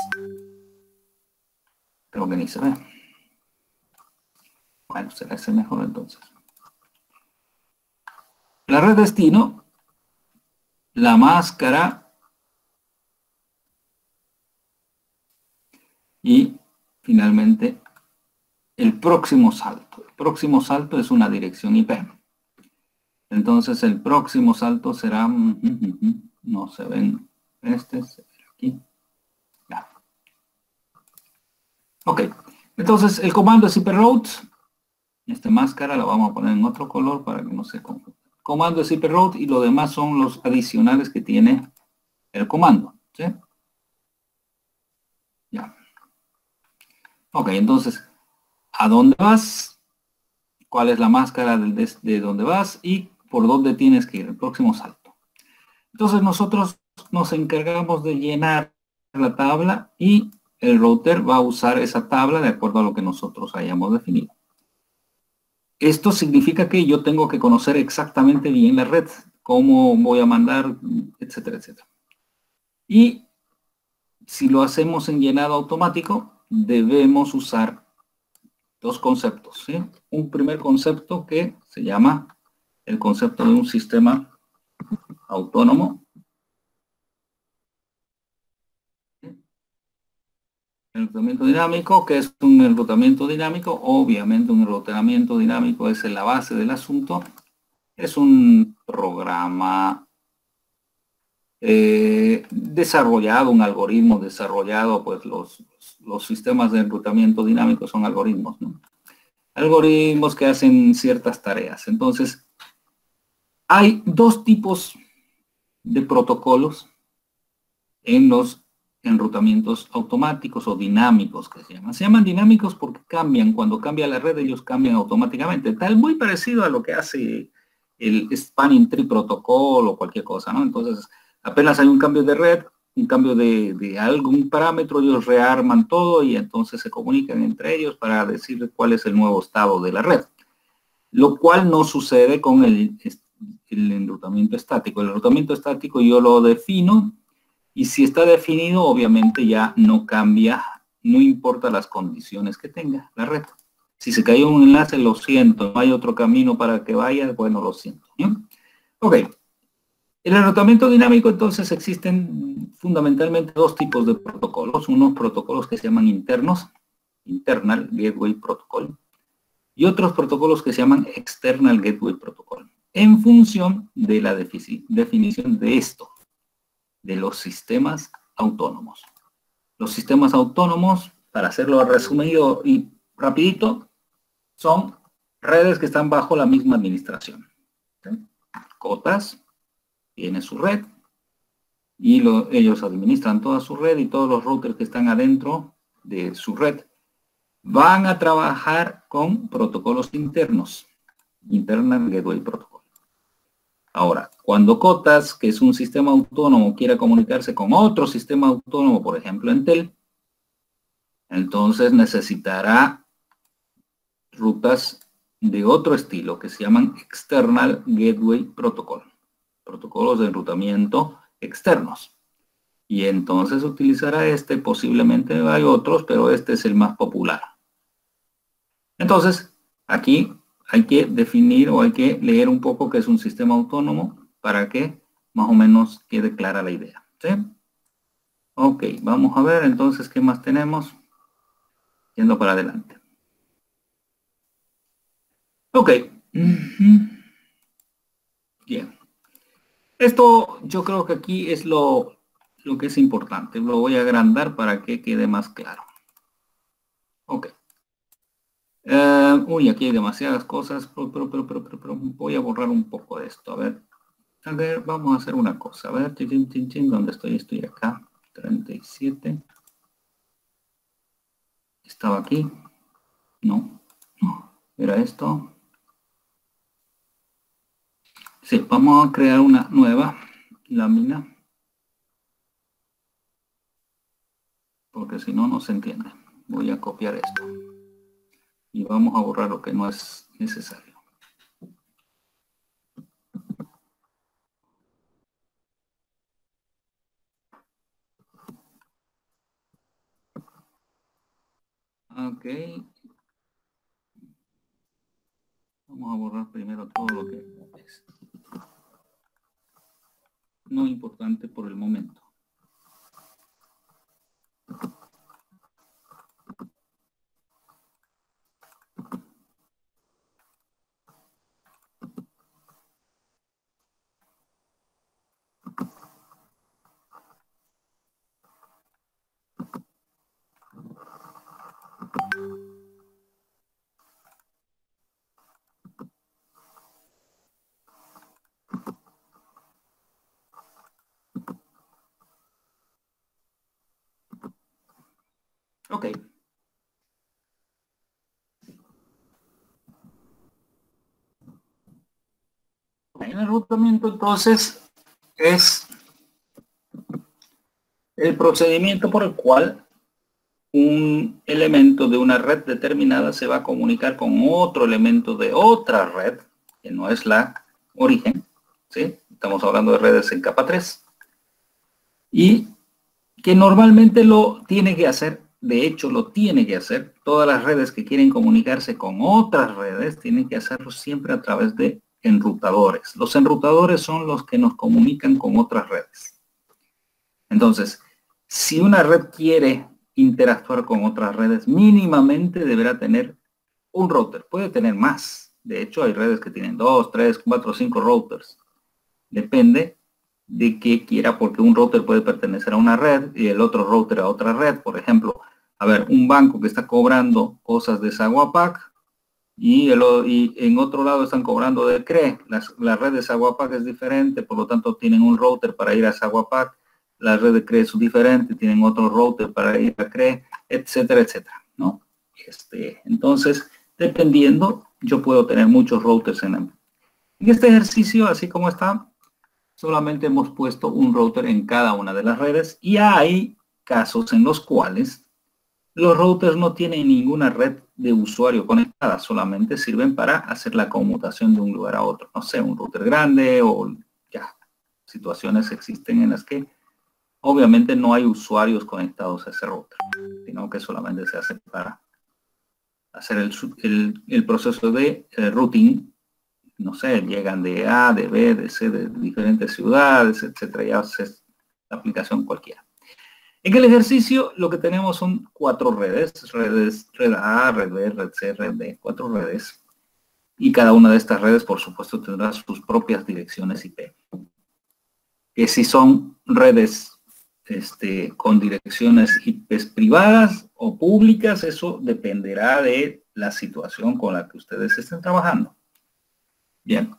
creo que ni se ve. Bueno, será ese mejor entonces. La red destino, la máscara y finalmente el próximo salto. El próximo salto es una dirección I P. Entonces el próximo salto será, no se ven, este se ve aquí. Ya. Ok, entonces el comando es hiperroute. Esta máscara la vamos a poner en otro color para que no se confunda. Comando es hiperroute y lo demás son los adicionales que tiene el comando. ¿Sí? Ya. Ok, entonces, ¿a dónde vas? ¿Cuál es la máscara de, de dónde vas? Y por dónde tienes que ir, el próximo salto. Entonces nosotros nos encargamos de llenar la tabla y el router va a usar esa tabla de acuerdo a lo que nosotros hayamos definido. esto significa que yo tengo que conocer exactamente bien la red, cómo voy a mandar, etcétera, etcétera. Y si lo hacemos en llenado automático, debemos usar dos conceptos, ¿sí? Un primer concepto que se llama el concepto de un sistema autónomo. Enrutamiento dinámico, que es un enrutamiento dinámico. Obviamente un enrutamiento dinámico es la base del asunto. Es un programa eh, desarrollado, un algoritmo desarrollado, pues los, los sistemas de enrutamiento dinámico son algoritmos, ¿no? Algoritmos que hacen ciertas tareas. Entonces, hay dos tipos de protocolos en los enrutamientos automáticos o dinámicos que se llaman. Se llaman dinámicos porque cambian, cuando cambia la red ellos cambian automáticamente, tal muy parecido a lo que hace el Spanning Tree Protocol o cualquier cosa, ¿no? Entonces, apenas hay un cambio de red, un cambio de, de algún parámetro, ellos rearman todo y entonces se comunican entre ellos para decir cuál es el nuevo estado de la red. Lo cual no sucede con el, el enrutamiento estático. El enrutamiento estático yo lo defino y si está definido, obviamente ya no cambia, no importa las condiciones que tenga la red. Si se cayó un enlace, lo siento, no hay otro camino para que vaya, bueno, lo siento, ¿no? Ok. El enrutamiento dinámico, entonces, existen fundamentalmente dos tipos de protocolos. Unos protocolos que se llaman internos, Internal Gateway Protocol, y otros protocolos que se llaman External Gateway Protocol, en función de la definición de esto, de los sistemas autónomos. Los sistemas autónomos, para hacerlo resumido y rapidito, son redes que están bajo la misma administración. ¿Sí? Cotas tiene su red y lo, ellos administran toda su red y todos los routers que están adentro de su red van a trabajar con protocolos internos, Internal Gateway Protocol. Ahora, cuando Cotas, que es un sistema autónomo, quiera comunicarse con otro sistema autónomo, por ejemplo Entel, entonces necesitará rutas de otro estilo que se llaman External Gateway Protocol, protocolos de enrutamiento externos. Y entonces utilizará este, posiblemente hay otros, pero este es el más popular. Entonces, aquí hay que definir o hay que leer un poco qué es un sistema autónomo para que más o menos quede clara la idea. ¿Sí? Ok, vamos a ver entonces qué más tenemos. Yendo para adelante. Ok. Bien. Esto yo creo que aquí es lo, lo que es importante. Lo voy a agrandar para que quede más claro. Ok. Uh, uy, aquí hay demasiadas cosas, pero, pero, pero, pero, pero, pero voy a borrar un poco de esto. A ver, a ver, vamos a hacer una cosa. A ver, chin, chin, chin, ¿dónde estoy? Estoy acá. treinta y siete. Estaba aquí. No, no, era esto. Sí, vamos a crear una nueva lámina. Porque si no, no se entiende. Voy a copiar esto. Y vamos a borrar lo que no es necesario. Ok. Vamos a borrar primero todo lo que es no importante por el momento. Ok. El enrutamiento entonces es el procedimiento por el cual un elemento de una red determinada se va a comunicar con otro elemento de otra red, que no es la origen, ¿sí? Estamos hablando de redes en capa tres. Y que normalmente lo tiene que hacer, de hecho lo tiene que hacer, todas las redes que quieren comunicarse con otras redes tienen que hacerlo siempre a través de enrutadores. Los enrutadores son los que nos comunican con otras redes. Entonces, si una red quiere interactuar con otras redes, mínimamente deberá tener un router. Puede tener más. De hecho, hay redes que tienen dos, tres, cuatro, cinco routers. Depende de qué quiera, porque un router puede pertenecer a una red y el otro router a otra red. Por ejemplo, a ver, un banco que está cobrando cosas de Saguapac y, el, y en otro lado están cobrando de C R E. Las, la red de Saguapac es diferente, por lo tanto tienen un router para ir a Saguapac. La red de C R E es diferente, tienen otro router para ir a C R E, etcétera, etcétera, ¿no? Este, entonces, dependiendo, yo puedo tener muchos routers en, en este ejercicio, así como está, solamente hemos puesto un router en cada una de las redes y hay casos en los cuales los routers no tienen ninguna red de usuario conectada, solamente sirven para hacer la conmutación de un lugar a otro. No sé, un router grande o ya, situaciones existen en las que obviamente no hay usuarios conectados a ese router, sino que solamente se hace para hacer el, el, el proceso de eh, routing. No sé, llegan de A, de B, de C, de diferentes ciudades, etcétera. Ya es la aplicación cualquiera. En el ejercicio lo que tenemos son cuatro redes, redes, red A, red B, red C, red D, cuatro redes. Y cada una de estas redes, por supuesto, tendrá sus propias direcciones I P. Que si son redes Este, con direcciones I Pes privadas o públicas, eso dependerá de la situación con la que ustedes estén trabajando. Bien.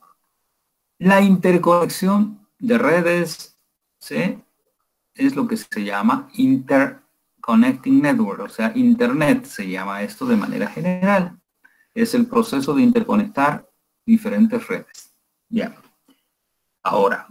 La interconexión de redes, ¿sí?, es lo que se llama Interconnecting Network, o sea, Internet se llama esto de manera general. Es el proceso de interconectar diferentes redes. Bien. Ahora,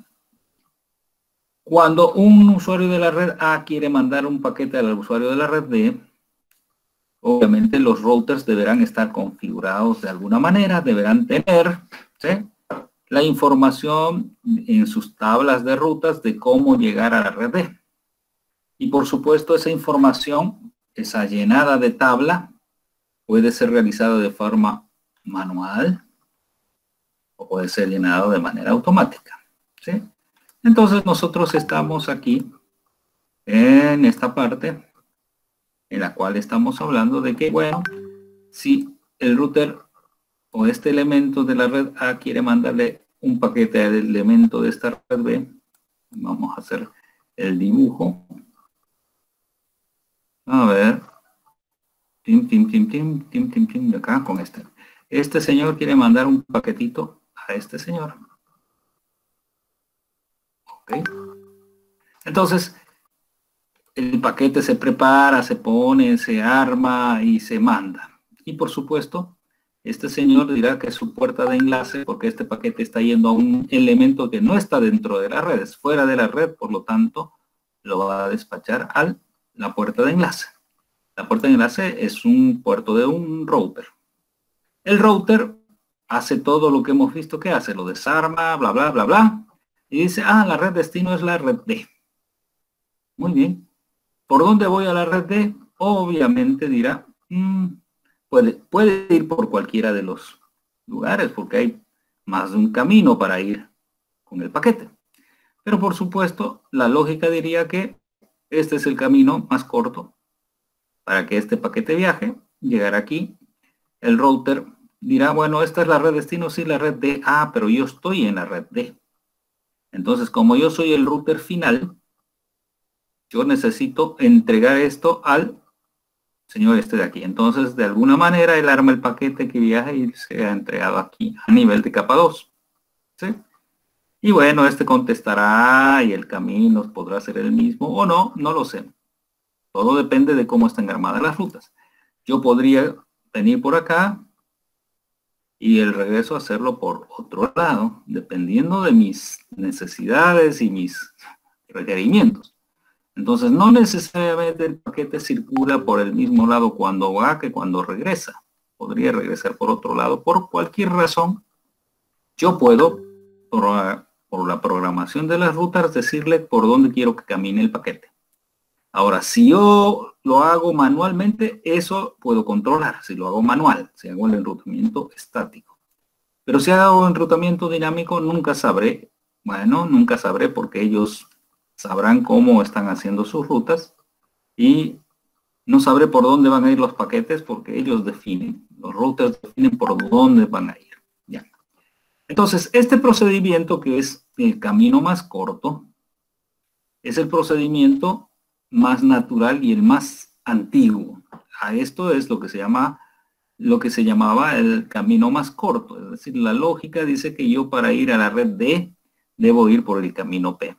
cuando un usuario de la red A quiere mandar un paquete al usuario de la red B, obviamente los routers deberán estar configurados de alguna manera, deberán tener, ¿sí?, la información en sus tablas de rutas de cómo llegar a la red B. Y por supuesto esa información, esa llenada de tabla, puede ser realizada de forma manual o puede ser llenado de manera automática, ¿sí? Entonces nosotros estamos aquí en esta parte en la cual estamos hablando de que, bueno, si el router o este elemento de la red A quiere mandarle un paquete al elemento de esta red B, vamos a hacer el dibujo. A ver, tim, tim, tim, tim, tim, tim, tim, de acá con este. Este señor quiere mandar un paquetito a este señor. Ok. Entonces, el paquete se prepara, se pone, se arma y se manda. Y por supuesto, este señor dirá que es su puerta de enlace porque este paquete está yendo a un elemento que no está dentro de la red, es fuera de la red, por lo tanto, lo va a despachar a la puerta de enlace. La puerta de enlace es un puerto de un router. El router hace todo lo que hemos visto que hace, lo desarma, bla, bla, bla, bla. Y dice, ah, la red destino es la red D. Muy bien. ¿Por dónde voy a la red D? Obviamente dirá, mmm, puede, puede ir por cualquiera de los lugares, porque hay más de un camino para ir con el paquete. Pero por supuesto, la lógica diría que este es el camino más corto para que este paquete viaje, llegar aquí. El router dirá, bueno, esta es la red destino, sí, la red D. Ah, pero yo estoy en la red D. Entonces, como yo soy el router final, yo necesito entregar esto al señor este de aquí. Entonces, de alguna manera, él arma el paquete que viaja y se ha entregado aquí a nivel de capa dos. ¿Sí? Y bueno, este contestará y el camino podrá ser el mismo o no, no lo sé. Todo depende de cómo están armadas las rutas. Yo podría venir por acá y el regreso hacerlo por otro lado, dependiendo de mis necesidades y mis requerimientos. Entonces, no necesariamente el paquete circula por el mismo lado cuando va que cuando regresa. Podría regresar por otro lado. Por cualquier razón, yo puedo, por, por la programación de las rutas, decirle por dónde quiero que camine el paquete. Ahora, si yo lo hago manualmente, eso puedo controlar. Si lo hago manual, si hago el enrutamiento estático. Pero si hago enrutamiento dinámico, nunca sabré. Bueno, nunca sabré porque ellos sabrán cómo están haciendo sus rutas y no sabré por dónde van a ir los paquetes porque ellos definen, los routers definen por dónde van a ir. Ya. Entonces, este procedimiento que es el camino más corto, es el procedimiento más natural y el más antiguo. A esto es lo que se llama, lo que se llamaba el camino más corto. Es decir, la lógica dice que yo para ir a la red D debo ir por el camino P.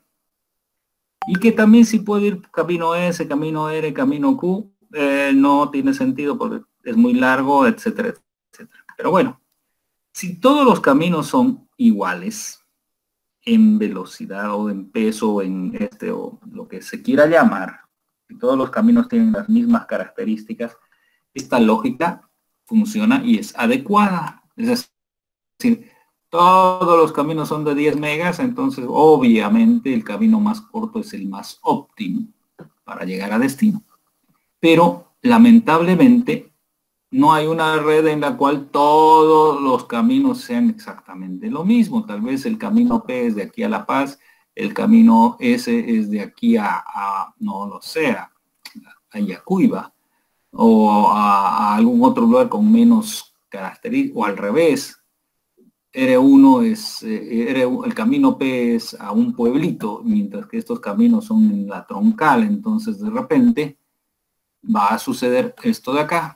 Y que también si puedo ir camino S, camino R, camino Q, eh, no tiene sentido porque es muy largo, etcétera, etcétera. Pero bueno, si todos los caminos son iguales en velocidad o en peso o en este o lo que se quiera llamar, si todos los caminos tienen las mismas características, esta lógica funciona y es adecuada. Es decir, todos los caminos son de diez megas, entonces obviamente el camino más corto es el más óptimo para llegar a destino. Pero lamentablemente no hay una red en la cual todos los caminos sean exactamente lo mismo. Tal vez el camino P es de aquí a La Paz, el camino S es de aquí a, a no lo sé, a, a Yacuiba o a, a algún otro lugar con menos características, o al revés. R uno es, eh, R uno, el camino P es a un pueblito, mientras que estos caminos son en la troncal. Entonces de repente va a suceder esto de acá,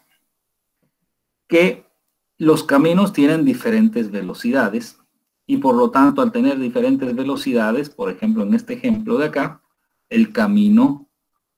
que los caminos tienen diferentes velocidades y por lo tanto al tener diferentes velocidades, por ejemplo en este ejemplo de acá, el camino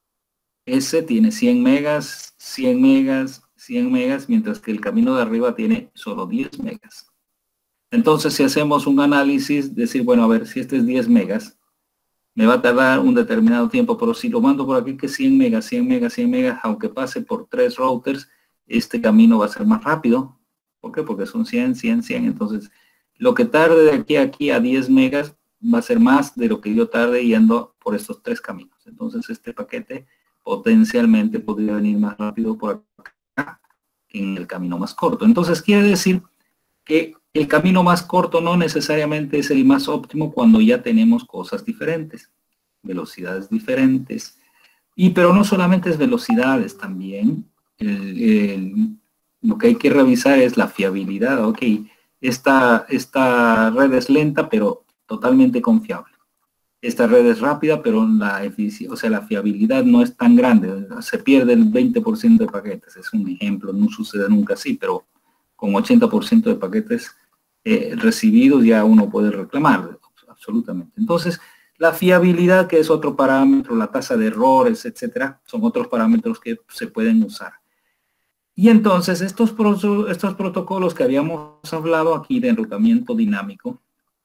S tiene cien megas, cien megas, cien megas, mientras que el camino de arriba tiene solo diez megas. Entonces, si hacemos un análisis, decir, bueno, a ver, si este es diez megas, me va a tardar un determinado tiempo, pero si lo mando por aquí que cien megas, cien megas, cien megas, aunque pase por tres routers, este camino va a ser más rápido. ¿Por qué? Porque son cien, cien, cien. Entonces, lo que tarde de aquí a aquí a diez megas va a ser más de lo que yo tarde yendo por estos tres caminos. Entonces, este paquete potencialmente podría venir más rápido por acá que en el camino más corto. Entonces, quiere decir que el camino más corto no necesariamente es el más óptimo cuando ya tenemos cosas diferentes, velocidades diferentes. Y pero no solamente es velocidades, también el, el, lo que hay que revisar es la fiabilidad. Ok, esta, esta red es lenta pero totalmente confiable. Esta red es rápida pero la eficiencia, o sea, la fiabilidad no es tan grande. Se pierde el veinte por ciento de paquetes, es un ejemplo, no sucede nunca así, pero con ochenta por ciento de paquetes eh, recibidos ya uno puede reclamar, absolutamente. Entonces, la fiabilidad, que es otro parámetro, la tasa de errores, etcétera, son otros parámetros que se pueden usar. Y entonces, estos, pro, estos protocolos que habíamos hablado aquí de enrutamiento dinámico,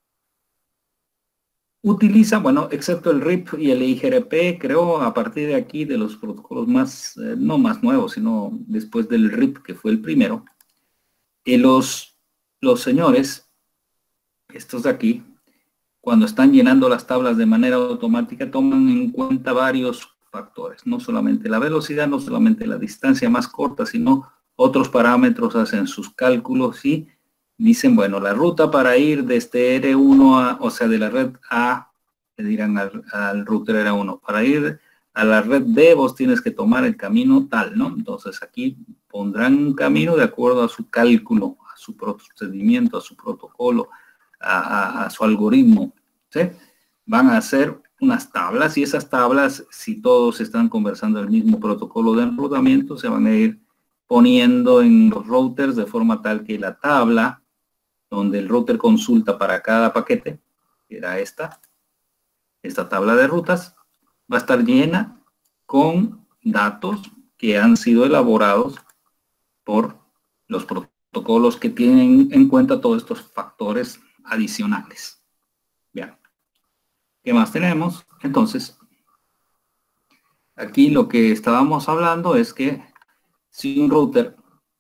utilizan, bueno, excepto el R I P y el I G R P, creo, a partir de aquí, de los protocolos más, eh, no más nuevos, sino después del R I P, que fue el primero, y los, los señores, estos de aquí, cuando están llenando las tablas de manera automática, toman en cuenta varios factores, no solamente la velocidad, no solamente la distancia más corta, sino otros parámetros, hacen sus cálculos y dicen, bueno, la ruta para ir desde R uno a, o sea, de la red A, le dirán al, al router R uno, para ir a la red D vos tienes que tomar el camino tal, ¿no? Entonces aquí pondrán un camino de acuerdo a su cálculo, a su procedimiento, a su protocolo, a, a, a su algoritmo, ¿sí? Van a hacer unas tablas y esas tablas, si todos están conversando el mismo protocolo de enrutamiento, se van a ir poniendo en los routers de forma tal que la tabla donde el router consulta para cada paquete, que era esta, esta tabla de rutas, va a estar llena con datos que han sido elaborados por los protocolos que tienen en cuenta todos estos factores adicionales. Bien. ¿Qué más tenemos? Entonces, Aquí lo que estábamos hablando es que si un router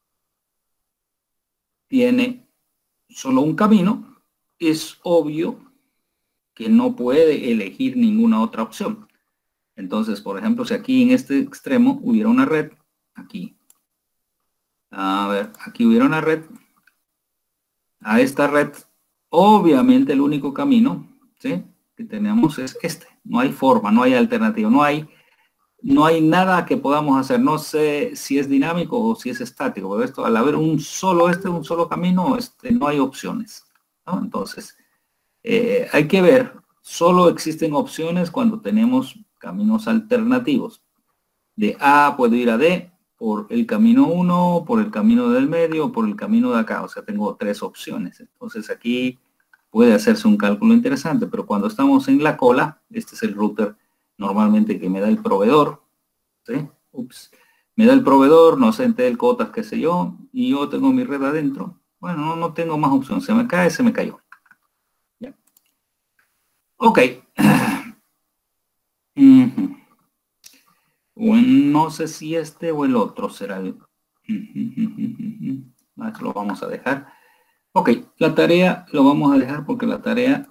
tiene solo un camino, es obvio que no puede elegir ninguna otra opción. Entonces, por ejemplo, si aquí en este extremo hubiera una red, aquí, a ver, aquí hubiera una red, a esta red, obviamente el único camino, ¿sí?, que tenemos es este. No hay forma, no hay alternativa, no hay, no hay nada que podamos hacer. No sé si es dinámico o si es estático, pero esto, al haber un solo este, un solo camino, este, no hay opciones, ¿no? Entonces, eh, hay que ver, solo existen opciones cuando tenemos caminos alternativos. De A puedo ir a D por el camino uno, por el camino del medio, por el camino de acá. O sea, tengo tres opciones. Entonces aquí puede hacerse un cálculo interesante, pero cuando estamos en la cola, este es el router normalmente que me da el proveedor, ¿sí? Ups. Me da el proveedor, no sé, el cotas, qué sé yo, y yo tengo mi red adentro. Bueno, no, no tengo más opción. Se me cae, se me cayó. ¿Ya? Ok. Uh-huh. No sé si este o el otro será el... Eso lo vamos a dejar. Ok, la tarea lo vamos a dejar porque la tarea...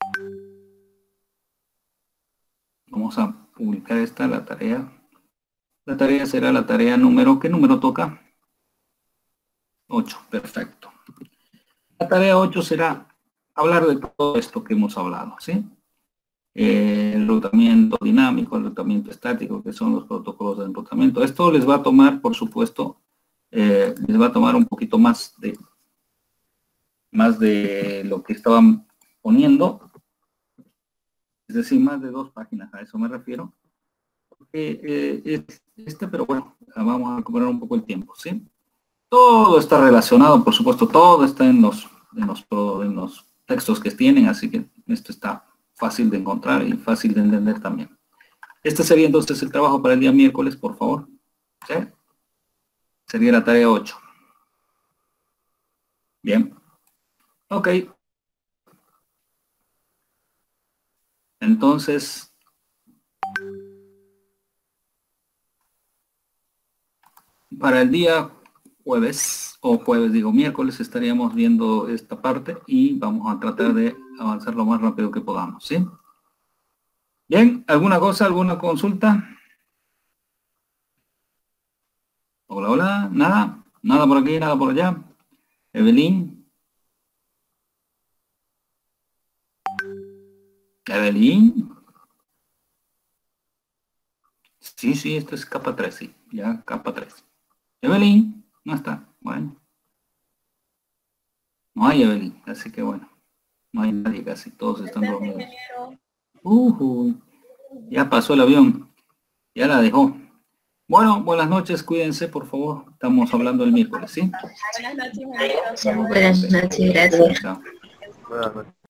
Vamos a publicar esta, la tarea. La tarea será la tarea número... ¿Qué número toca? ocho, perfecto. La tarea ocho será hablar de todo esto que hemos hablado, ¿sí? Eh, el enrutamiento dinámico, el enrutamiento estático, que son los protocolos de enrutamiento. Esto les va a tomar, por supuesto, eh, les va a tomar un poquito más de más de lo que estaban poniendo, es decir, más de dos páginas, a eso me refiero. Porque, eh, es este, pero bueno, vamos a recuperar un poco el tiempo, ¿sí? Todo está relacionado, por supuesto, todo está en los, en los, en los textos que tienen, así que esto está fácil de encontrar y fácil de entender también. Este sería entonces el trabajo para el día miércoles, por favor. ¿Sí? Sería la tarea ocho. Bien. Ok. Entonces, para el día jueves, o jueves digo miércoles, estaríamos viendo esta parte y vamos a tratar de avanzar lo más rápido que podamos, ¿sí? Bien, ¿alguna cosa, alguna consulta? Hola, hola, nada, nada por aquí, nada por allá. Evelyn. Evelyn. Sí, sí, esto es capa tres, sí, ya capa tres. Evelyn, no está, bueno. No hay Evelyn, así que bueno, no hay nadie casi, todos están dormidos. Uh, ya pasó el avión, ya la dejó. Bueno, buenas noches, cuídense, por favor. Estamos hablando el miércoles, ¿sí? Buenas noches, ingeniero. Buenas noches, gracias. Chao. Buenas noches.